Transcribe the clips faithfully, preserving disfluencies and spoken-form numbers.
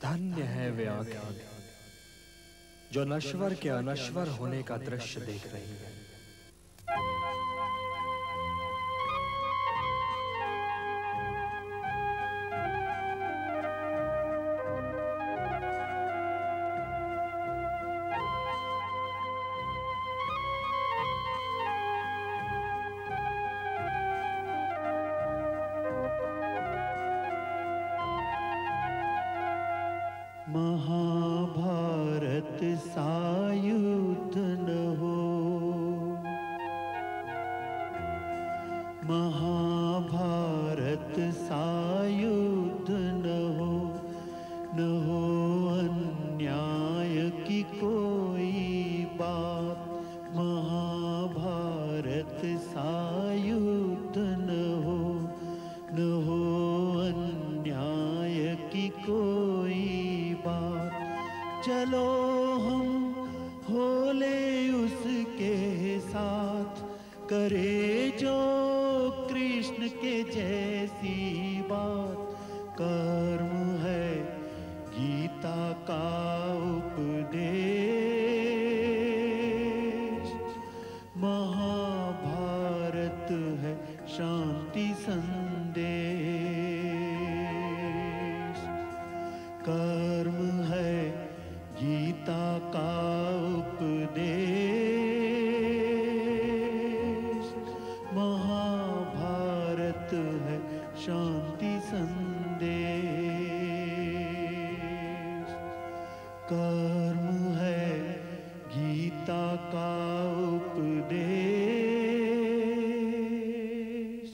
धन्य है वे आंखें जो नश्वर के अनश्वर होने का दृश्य देख रही हैं। महाभारत सायुद्ध न हो, महाभारत सायुद्ध न हो, न हो अन्याय की कोई बात। महाभारत सायुद्ध न हो, न हो अन्याय की कोई बात। चलो हम होले उसके साथ, करे जो कृष्ण के जैसी बात। कर्म है गीता का उपदेश, महाभारत है शांति संदेश। कर्म है गीता का उपदेश, महाभारत है शांति संदेश। कर्म है गीता का उपदेश,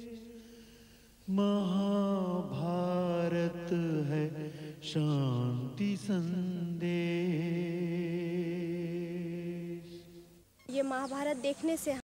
महाभारत है शांति संदेश। ये महाभारत देखने से